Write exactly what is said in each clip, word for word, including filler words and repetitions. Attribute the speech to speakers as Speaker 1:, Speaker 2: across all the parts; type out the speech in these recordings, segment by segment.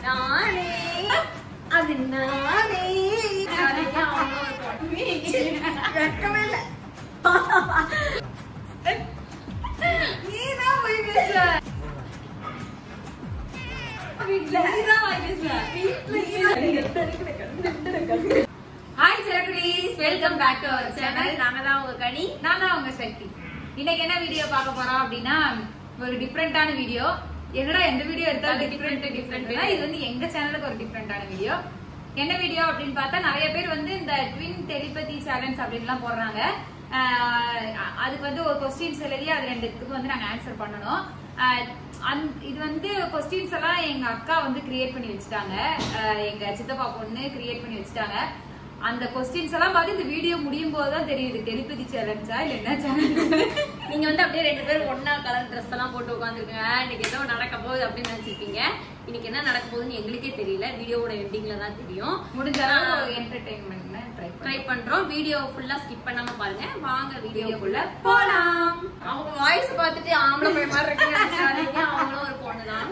Speaker 1: நானே அது நானே வெக்கமே இல்ல. நீதான் போய் பேசுற வீட்ல. நீதான் போய் பேசுற வீட்ல. Hi celebrities, welcome back to our channel. நாங்க தான் உங்க கனி, நான் தான் உங்க சக்தி. இன்னைக்கு என்ன வீடியோ பார்க்க போறோம் அப்படின்னா, ஒரு டிஃபரெண்டான வீடியோ. என்னடா எந்த வீடியோ எடுத்தாலும் டிஃபரெண்ட் டிஃபரெண்ட்னா, இது வந்து எங்க சேனலுக்கு ஒரு டிஃபரெண்டான வீடியோ. என்ன வீடியோ அப்படின்னு பார்த்தா, நிறைய பேர் வந்து இந்த ட்வின் டெலிபதி சேலஞ்ச் அப்படின்லாம் போடுறாங்க. அதுக்கு வந்து ஒரு கொஸ்டின்ஸ் எழுதி அது ரெண்டுத்துக்கு வந்து நாங்க ஆன்சர் பண்ணணும். இது வந்து கொஸ்டின்ஸ் எல்லாம் எங்க அக்கா வந்து கிரியேட் பண்ணி வச்சுட்டாங்க. எங்க சித்தப்பா பொண்ணு கிரியேட் பண்ணி வச்சுட்டாங்க. அந்த கொஸ்டின்ஸ் எல்லாம் பார்த்து இந்த வீடியோ முடியும் போதுதான் தெரியுது டெலிபதி சேலஞ்சா இல்ல என்ன சேலஞ்ச்.
Speaker 2: நீங்க வந்து அப்படியே ரெண்டு பேரும் ஒன்னா கலர் ட்ரெஸ் எல்லாம் போட்டு உட்காந்துருக்கீங்க. இன்னைக்கு ஏதோ நடக்க போகுது அப்படின்னு நினைச்சிருப்பீங்க. இன்னைக்கு என்ன நடக்க போகுதுன்னு எங்களுக்கே தெரியல. வீடியோவோட எண்டிங்ல தான் தெரியும்.
Speaker 1: முடிஞ்சாலும் என்டர்டைன்மெண்ட்
Speaker 2: ட்ரை பண்றோம். வீடியோ ஃபுல்லா ஸ்கிப் பண்ணாம பாருங்க. வாங்க வீடியோக்குள்ள போலாம். அவங்க வாய்ஸ் பார்த்துட்டு ஆம்பளை பையன் மாதிரி இருக்குன்னு அவங்களும் ஒரு பொண்ணுதான்.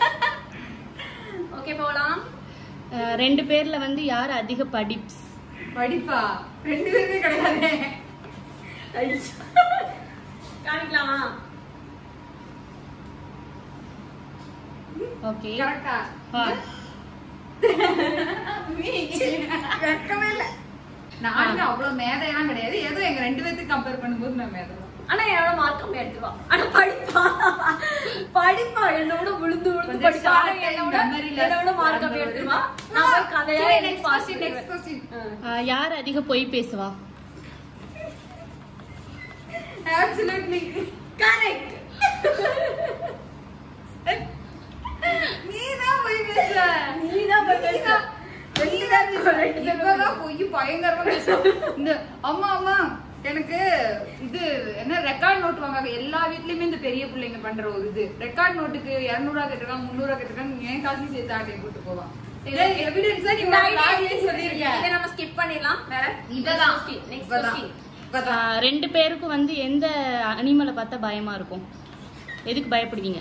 Speaker 2: ஓகே போலாம்.
Speaker 3: ரெண்டு பேர்ல வந்து யார் அதிக படிப்ஸ்?
Speaker 1: படிப்பா ரெண்டு பேருமே கிடையாது.
Speaker 2: காணிக்கலாமா?
Speaker 3: ஓகே
Speaker 1: கரெக்டா? வெக்கமே இல்ல. நான் அவ்வளவு மேதையெல்லாம் கிடையாது. ஏதோ எங்க ரெண்டு பேருக்கு கம்பேர் பண்ணும்போது நான் மேதை.
Speaker 2: ஆனா என்னோட மார்க் கம்மியா எடுத்துருவா. ஆனா படிப்பா படிப்பா என்னோட விழுந்து விழுந்து படிப்பா. என்னோட மார்க் கம்மியா எடுத்துருவா. நான் கதையா நெக்ஸ்ட் क्वेश्चन.
Speaker 3: யார் அதிக பொய் பேசுவா?
Speaker 1: Absolutely correct. நீதான் போய் பேசுற.
Speaker 2: நீதான் போய் பேசுற.
Speaker 1: இப்பதான் போய் பயங்கரமா பேசுற. இந்த அம்மா அம்மா எனக்கு இது என்ன ரெக்கார்ட் நோட் வாங்க. எல்லா வீட்லயுமே இந்த பெரிய பிள்ளைங்க பண்ற ஒரு இது. ரெக்கார்ட் நோட்டுக்கு இருநூறு ரூபா கேட்டிருக்காங்க, முன்னூறு ரூபா கேட்டிருக்காங்க. ஏன் காசு சேர்த்து ஆட்டை கூட்டு போவான். எவிடன்ஸா நீங்க சொல்லிருக்கேன்.
Speaker 2: இதை நம்ம ஸ்கிப் பண்ணிடலாம். வேற
Speaker 1: இததான்
Speaker 2: நெக்ஸ்ட் क्वेश्चन.
Speaker 3: ரெண்டு பேருக்கும் வந்து எந்த அனிமலை பார்த்தா பயமா இருக்கும்? எதுக்கு பயப்படுவீங்க?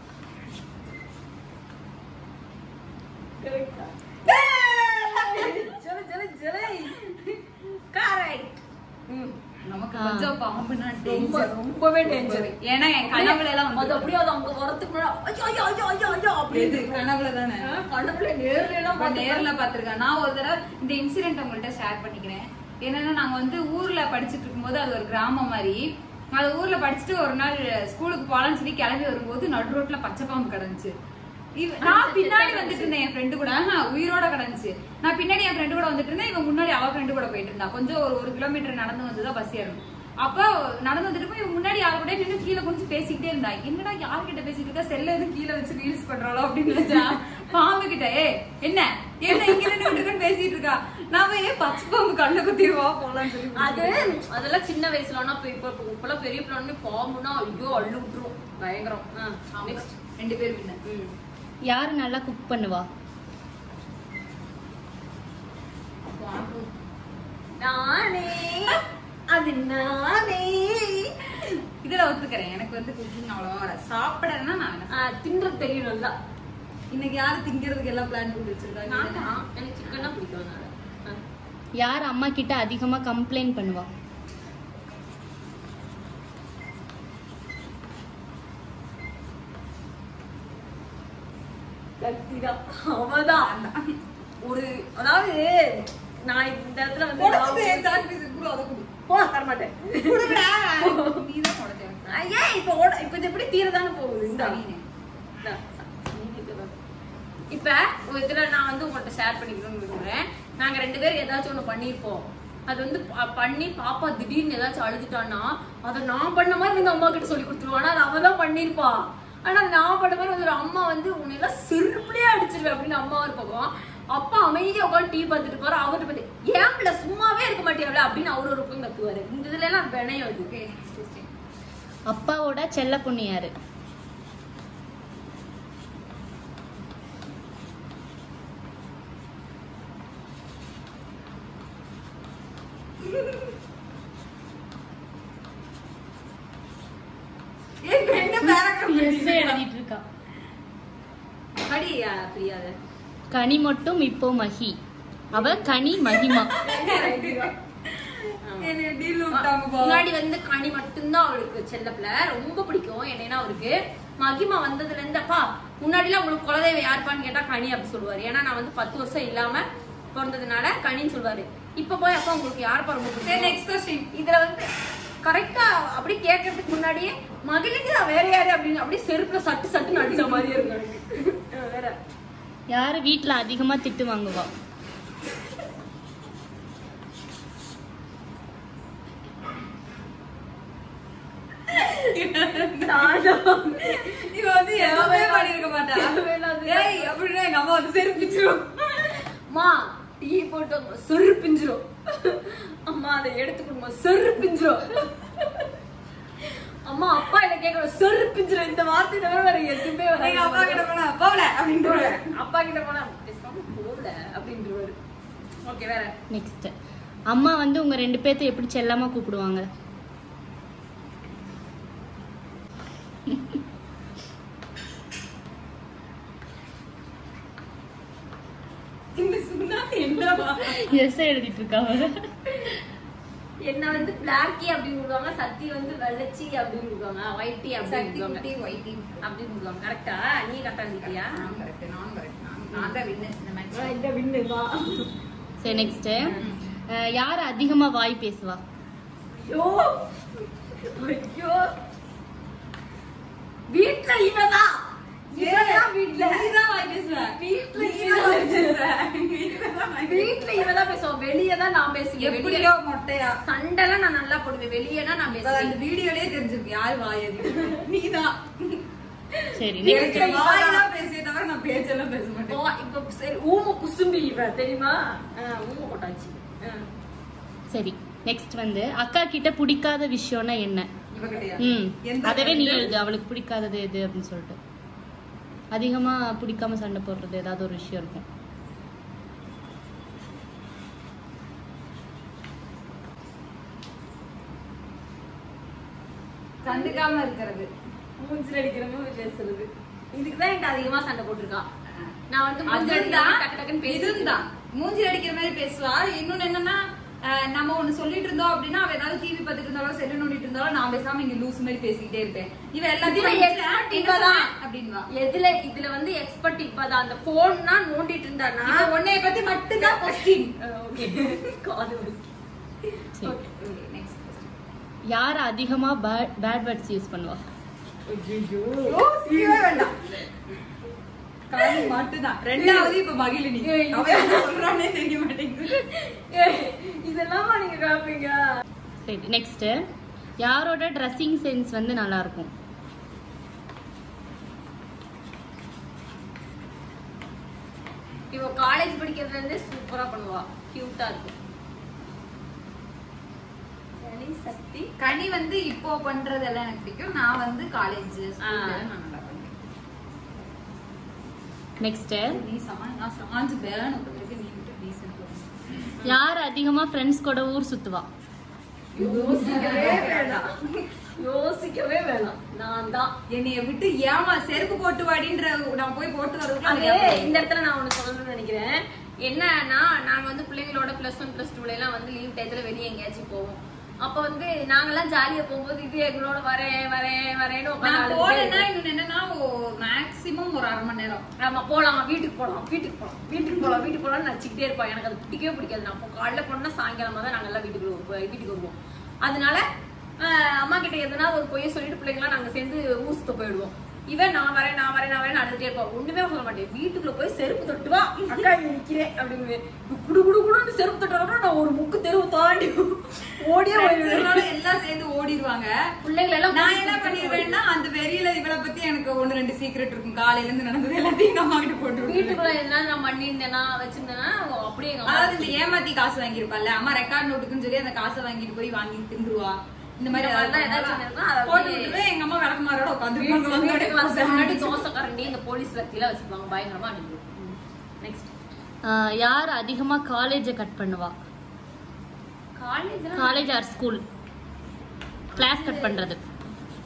Speaker 1: நமக்கு கொஞ்சம் பாம்புனா
Speaker 2: ரொம்பவே டேஞ்சர்.
Speaker 1: ஏன்னா என் கனவுல எல்லாம்
Speaker 2: அது அப்படியே அது அவங்க வரதுக்கு முன்னாடி
Speaker 1: அப்படி கனவுல தானே.
Speaker 2: கனவுல நேர்ல எல்லாம்
Speaker 1: நேர்ல பாத்துருக்கேன். நான் ஒரு தடவை இந்த இன்சிடென்ட் உங்கள்கிட்ட ஷேர் பண்ணிக்கிறேன். என்னன்னா, நாங்க வந்து ஊர்ல படிச்சுட்டு இருக்கும் போது, அது ஒரு கிராமம் மாதிரி, அது ஊர்ல படிச்சுட்டு ஒரு நாள் ஸ்கூலுக்கு போலான்னு சொல்லி கிளம்பி வரும்போது நடு ரோட்ல பச்சை பாம்பு கிடந்துச்சு. நான் பின்னாடி வந்துட்டு இருந்தேன் என் ஃப்ரெண்டு கூட. உயிரோட கிடந்துச்சு. நான் பின்னாடி என் ஃப்ரெண்டு கூட வந்துட்டு இருந்தேன். இவன் முன்னாடி அவ ஃப்ரெண்டு கூட போயிட்டு இருந்தா. கொஞ்சம் ஒரு ஒரு கிலோமீட்டர் நடந்து வந்துதான் பஸ் ஏறணும். அப்ப நடந்து வந்துட்டு போய் இவன் முன்னாடி யாரு கூட நின்று கீழே குடிச்சு பேசிக்கிட்டே இருந்தா. என்னடா யாருக்கிட்ட பேசிட்டு இருக்கா, செல்ல எதுவும் கீழே வச்சு ரீல்ஸ் பண்றாளோ அப்படின்னு நினைச்சா. பாம்பு கிட்ட ஏ என்ன என்ன இங்க நின்று பேசிட்டு இருக்கா. நாம ஏன் பச்சை பாம்பு கண்ணு குத்திடுவா போலான்னு சொல்லி.
Speaker 2: அது அதெல்லாம் சின்ன வயசுல இப்பெல்லாம் பெரிய பிள்ளை பாம்புனா ஐயோ அள்ளு விட்டுரும். பயங்கரம். நெக்ஸ்ட்
Speaker 1: ரெண்டு பேர் பின்ன
Speaker 3: யாரு நல்லா குக் பண்ணுவா?
Speaker 2: நானே அது நானே.
Speaker 1: இதுல ஒத்துக்கிறேன். எனக்கு வந்து குக்கிங் அவ்வளவா வர. சாப்பிடறேன்னா நான்
Speaker 2: தின்றது தெரியும் நல்லா.
Speaker 1: இன்னைக்கு யாரு திங்கிறதுக்கு எல்லாம் பிளான் போட்டு வச்சிருக்காங்க?
Speaker 2: எனக்கு சிக்கன் தான் பிடிக்கும்.
Speaker 3: யார் அம்மா கிட்ட அதிகமா கம்ப்ளைண்ட் பண்ணுவா?
Speaker 2: அவதான் ஒரு, அதாவது நான் இந்த இடத்துல வந்து தரமாட்டேன். ஏன் இப்ப இப்ப இது எப்படி தீரதானே போகுது. இப்ப ஒரு இதுல நான் வந்து உங்கள்கிட்ட ஷேர் பண்ணிக்கணும்னு விரும்புறேன். நாங்க ரெண்டு பேரும் ஏதாச்சும் ஒண்ணு பண்ணிருப்போம். அது வந்து பண்ணி பாப்பா திடீர்னு ஏதாச்சும் அழுதுட்டான்னா அதை நான் பண்ண மாதிரி நீங்க அம்மா கிட்ட சொல்லி கொடுத்துருவானா. அது அவதான் பண்ணிருப்பா. ஆனா நான் பண்ண மாதிரி வந்து ஒரு அம்மா வந்து உன்னை எல்லாம் சிறுப்பிலேயே அடிச்சிருவேன் அப்படின்னு அம்மா ஒரு பக்கம். அப்பா அமைதியா உட்காந்து டீ பார்த்துட்டு போற. அவர்கிட்ட பார்த்து ஏன் பிள்ளை சும்மாவே இருக்க மாட்டேன் அப்படின்னு அவரு ஒரு பக்கம் கத்துவாரு. இந்த இதுல எல்லாம் வினையும் இருக்கு.
Speaker 3: அப்பாவோட செல்ல பொண்ணு யாரு?
Speaker 1: என்ன பேராகிராஃப்
Speaker 3: எழுதிட்டு இருக்கா?
Speaker 2: படியா பிரியாத
Speaker 3: கனி மட்டும் இப்போ மகி, அவ கனி மகிமா.
Speaker 2: முன்னாடி வந்து கனி மட்டும்தான் அவளுக்கு செல்லப்பிள்ள, ரொம்ப பிடிக்கும் என்னன்னா அவருக்கு. மகிமா வந்ததுல இருந்து அப்பா முன்னாடி எல்லாம் உங்களுக்கு குலதெய்வம் யாருப்பான்னு கேட்டா கனி அப்படி சொல்லுவாரு. ஏன்னா நான் வந்து பத்து வருஷம் இல்லாம பிறந்ததுனால கனின்னு சொல்லுவாரு. இப்ப போய் அப்பா உங்களுக்கு யாருப்பா ரொம்ப பிடிக்கும். Next question. இதுல வந்து கரெக்டா அப்படி கேட்கறதுக்கு முன்னாடியே மகிழுக்கு வேற யாரு அப்படின்னு அப்படியே செருப்புல சட்டு சட்டுன்னு அடிச்ச மாதிரி இருக்கு. வேற
Speaker 3: யாரு வீட்டுல அதிகமா திட்டு வாங்குவா?
Speaker 2: செருப்பிஞ்சிரும். அம்மா அதை எடுத்துக்கணுமா செருப்பிஞ்சிரும். அம்மா அப்பா என்ன கேட்கணும் செருப்பிஞ்சிரும். இந்த வார்த்தை தவிர வேற எதுவுமே வராது. அப்பா கிட்ட போனா போல அப்படின்றாரு. அப்பா கிட்ட போனா போல அப்படின்றாரு. ஓகே வேற.
Speaker 3: நெக்ஸ்ட், அம்மா வந்து உங்க ரெண்டு பேர்த்த எப்படி செல்லமா கூப்பிடுவாங்க? எழுதிட்டு இருக்காங்க.
Speaker 2: என்ன வந்து பிளாக்கி அப்படின்னு சொல்லுவாங்க, சத்தி வந்து வெள்ளச்சி அப்படின்னு சொல்லுவாங்க, ஒயிட்டி அப்படின்னு சொல்லுவாங்க. ஒயிட்டி அப்படின்னு சொல்லுவாங்க. கரெக்டா? நீ கரெக்டா இருந்தியா?
Speaker 3: சரி நெக்ஸ்ட், யார் அதிகமா வாய் பேசுவா?
Speaker 2: ஐயோ ஐயோ வீட்ல இவதான். வெளியதான் நான் பேசுவேன். மொட்டையா சண்டைலாம் நான் நல்லா போடுவேன். வெளியேனா நான் பேசுவேன். அந்த வீடியோலயே தெரிஞ்சிருக்கு யாரு வாயது. நீதான்.
Speaker 3: சரி
Speaker 2: பேசிய தவிர நான் பேச்செல்லாம் பேச மாட்டேன். இப்ப சரி ஊம குசும்பி இவ தெரியுமா? ஊம கொட்டாச்சு.
Speaker 3: சரி நெக்ஸ்ட் வந்து அக்கா கிட்ட பிடிக்காத விஷயம்னா என்ன? ம் அதவே நீ எழுது. அவளுக்கு பிடிக்காதது எது அப்படின்னு சொல்லிட்டு. அதிகமா பிடிக்காம சண்டை போடுறது ஏதாவது ஒரு விஷயம் இருக்கும்.
Speaker 2: கண்டுக்காம இருக்கிறது, மூஞ்சில அடிக்கிற மாதிரி பேசுறது. இதுக்குதான் என்கிட்ட அதிகமா சண்டை போட்டிருக்கா. நான் வந்து டக்கு டக்குன்னு பேசுதான். மூஞ்சில அடிக்கிற மாதிரி பேசுவா. இன்னொன்னு என்னன்னா, நம்ம ஒண்ணு சொல்லிட்டு இருந்தோம் அப்படின்னா அவ ஏதாவது டிவி பார்த்துட்டு இருந்தாலும் செல்லு நோண்டிட்டு இருந்தாலும் நான் பேசாம இங்க லூஸ் மாதிரி பேசிக்கிட்டே இருப்பேன். இவ எல்லாத்தையும் அப்படின்வா. எதுல இதுல வந்து எக்ஸ்பர்ட் இப்பதான். அந்த போன்னா நோண்டிட்டு இருந்தானா உன்னைய பத்தி மட்டும்தான் கொஸ்டின்.
Speaker 3: யார் அதிகமா பேட் வேர்ட்ஸ் யூஸ் பண்ணுவா?
Speaker 2: காணி மட்டும்தான். ரெண்டாவது இப்ப மகிழினி சொல்றானே தெரிய மாட்டேங்குது. இதெல்லாம் நீங்க காப்பீங்க.
Speaker 3: சரி நெக்ஸ்ட், யாரோட ட்ரெஸ்ஸிங் சென்ஸ் வந்து நல்லா இருக்கும்?
Speaker 2: இவ காலேஜ் படிக்கிறதுல இருந்து சூப்பரா பண்ணுவா. கியூட்டா இருக்கும். சக்தி கனி வந்து இப்போ பண்றதெல்லாம் எனக்கு பிடிக்கும். நான் வந்து காலேஜ்
Speaker 3: நெக்ஸ்ட்,
Speaker 2: நீ
Speaker 3: யார் அதிகமா ஃப்ரெண்ட்ஸ் கூட ஊர் சுத்துவா?
Speaker 2: யோசிக்கவே வேணாம். யோசிக்கவே வேணாம். நான் தான். என்னைய விட்டு ஏமா செருப்பு போட்டு வாடின்ற நான் போய் போட்டு வரதுக்கு இந்த இடத்துல நான் ஒண்ணு சொல்லணும்னு நினைக்கிறேன். என்னன்னா நாங்க வந்து பிள்ளைங்களோட பிளஸ் ஒன் பிளஸ் டூல எல்லாம் வந்து லீவ் டயத்துல வெளியே எங்கேயாச்சும் போவோம். அப்ப வந்து நாங்கெல்லாம் ஜாலியா போகும்போது இது எங்களோட வரேன் வரேன் வரேன்னு என்னன்னா மேக்சிமம் ஒரு அரை மணி நேரம் ஆமா போலாம், வீட்டுக்கு போலாம் வீட்டுக்கு போலாம் வீட்டுக்கு போலாம் வீட்டுக்கு போலாம்னு நச்சுக்கிட்டே இருப்போம். எனக்கு அது பிடிக்கவே பிடிக்காது. நான் காலைல போனோம்னா சாயங்காலமா தான் நாங்க எல்லாம் வீட்டுக்கு வீட்டுக்கு வருவோம். அதனால அம்மா கிட்ட எதுனா ஒரு பொய்ய சொல்லிட்டு பிள்ளைங்களாம் நாங்க சேர்ந்து ஊர் சுத்த போயிடுவோம். இவன் நான் வரேன் நான் வரேன் நான் வரேன் அழுதுட்டே இருப்பா. ஒண்ணுமே சொல்ல மாட்டேன். வீட்டுக்குள்ள போய் செருப்பு தொட்டுவா. அக்கா இங்க நிக்கிறேன் அப்படின்னு குடு குடு குடு செருப்பு தொட்டு நான் ஒரு முக்கு தெருவு தாண்டி ஓடியே எல்லாம் சேர்ந்து ஓடிடுவாங்க. பிள்ளைகள் எல்லாம் நான் என்ன பண்ணிடுவேன்னா அந்த வெறியில இவளை பத்தி எனக்கு ஒண்ணு ரெண்டு சீக்ரெட் இருக்கும். காலையில இருந்து நடந்தது எல்லாத்தையும் அம்மா கிட்ட போட்டு வீட்டுக்குள்ள எதுனா நான் பண்ணிருந்தேன்னா வச்சிருந்தேன்னா அப்படியே அதாவது இந்த ஏமாத்தி காசு வாங்கிருப்பால அம்மா ரெக்கார்ட் நோட்டுக்குன்னு சொல்லி அந்த காசை வாங்கிட்டு போய் வாங்கி தின்றுவா. இந்த மாதிரி எங்க அம்மா விளக்குமாரோட உட்காந்து தோசை கரண்டி இந்த போலீஸ் வத்தியில வச்சிருப்பாங்க. பயங்கரமா நெக்ஸ்ட்,
Speaker 3: யார் அதிகமா காலேஜ கட் பண்ணுவா?
Speaker 2: College
Speaker 3: college or school class cut பண்றது.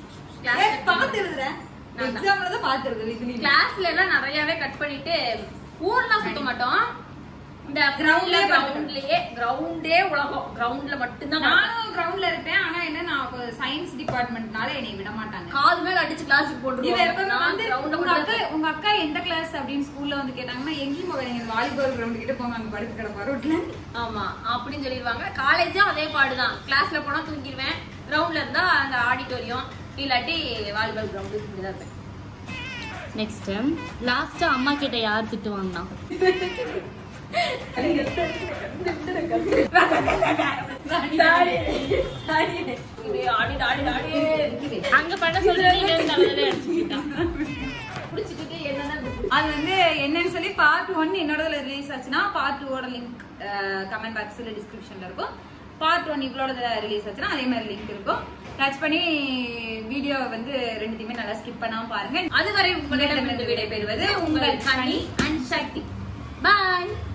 Speaker 2: பாத்துருதுற எக்ஸாம்ல தான் பாத்துருது. கிளாஸ்ல எல்லாம் நிறையவே கட் பண்ணிட்டு ஊர்லாம் சுத்த மாட்டோம். இந்த கிரவுண்ட்ல கிரவுண்ட்லயே கிரவுண்டே உலகம் கிரவுண்ட்ல மட்டும்தான்.
Speaker 1: நானும் கிரவுண்ட்ல இருப்பேன். ஆனா என்ன நான் சயின்ஸ் டிபார்ட்மெண்ட்னால என்னை விட மாட்டாங்க.
Speaker 2: காது மேல அடிச்சு கிளாஸுக்கு போட்டுருவாங்க.
Speaker 1: உங்க அக்கா உங்க அக்கா எந்த கிளாஸ் அப்படின்னு ஸ்கூல்ல வந்து கேட்டாங்கன்னா எங்கேயும் போவாங்க, வாலிபால் கிரவுண்ட் கிட்ட போங்க, அங்க படுத்து கிடப்பா ரோட்ல.
Speaker 2: ஆமா அப்படின்னு சொல்லிடுவாங்க. காலேஜும் அதே பாடுதான். கிளாஸ்ல போனா தூங்கிடுவேன். கிரவுண்ட்ல இருந்தா அந்த ஆடிட்டோரியம் இல்லாட்டி வாலிபால் கிரவுண்டு இப்படிதான் இருப்பேன்.
Speaker 3: நெக்ஸ்ட் லாஸ்டா அம்மா கிட்ட யார் திட்டு வாங்கினா? அங்க பண்ண சொல்றீங்க.
Speaker 1: அது வந்து என்னன்னு சொல்லி பார்ட் ஒன் என்னோட ரிலீஸ் ஆச்சுன்னா பார்ட் டூவோட லிங்க் கமெண்ட் பாக்ஸ்ல டிஸ்கிரிப்ஷன்ல இருக்கும். பார்ட் ஒன் இவ்வளோட ரிலீஸ் ஆச்சுன்னா அதே மாதிரி லிங்க் இருக்கும். டச் பண்ணி வீடியோ வந்து ரெண்டுத்தையுமே நல்லா ஸ்கிப் பண்ணாம பாருங்க.
Speaker 2: அதுவரை உங்களிடம் விடைபெறுவது உங்கள் கனி அண்ட் சக்தி. பாய்.